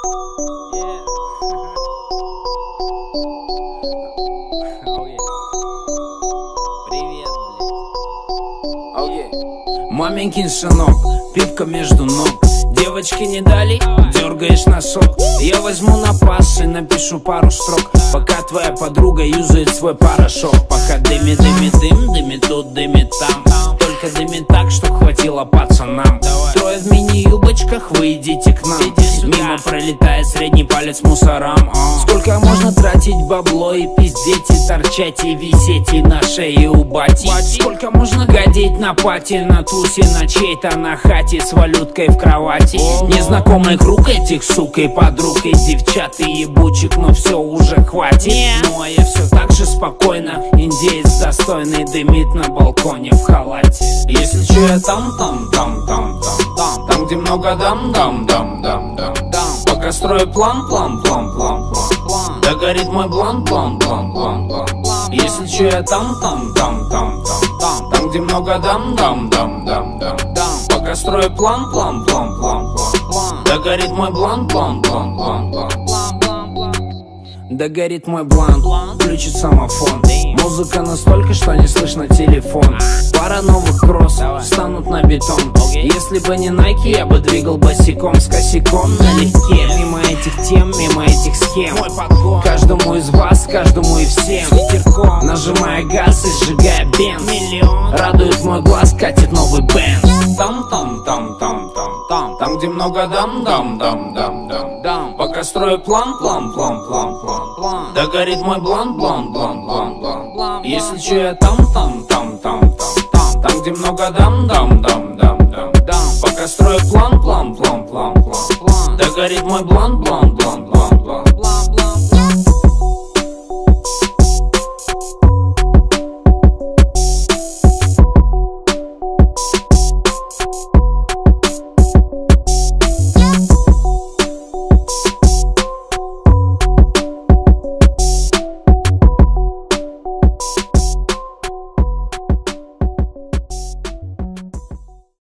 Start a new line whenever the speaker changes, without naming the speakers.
Маменькин сынок, пипка между ног. Девочки не дали, дергаешь носок. Я возьму на пас и напишу пару строк. Пока твоя подруга юзает свой порошок. Пока дымит, дымит, дым, дымит тут, дымит там. Только дымит так, что хватило пацанам. Трое в мини-юбочках, вы идите к нам. Мимо пролетает средний палец мусорам. Сколько можно тратить бабло и пиздеть, и торчать, и висеть, и на шее у бати? Сколько можно гадить на пати, на тусе, на чьей-то на хате с валюткой в кровати? Незнакомый круг этих сук и подруг, и девчат, и ебучек, но все уже хватит. Ну а я все так же спокойно, индеец достойный дымит на балконе в халате. Если че я там, где много дам. Пока строю план. Да горит мой план. Если че я там, где много дам. Пока строю план. Да горит мой план. Да горит мой блант, включит самофон. Музыка настолько, что не слышно телефон. Пара новых кроссов станут на бетон. Если бы не Nike, я бы двигал босиком с косяком налегке. Мимо этих тем, мимо этих схем. Каждому из вас, каждому и всем. Нажимая газ и сжигая бенз. Радует мой глаз, катит новый бенз. Там, где много дам. Пока строю план. Да горит мой блан. Если че я там, где много дам. Пока строю план. Да горит мой блан.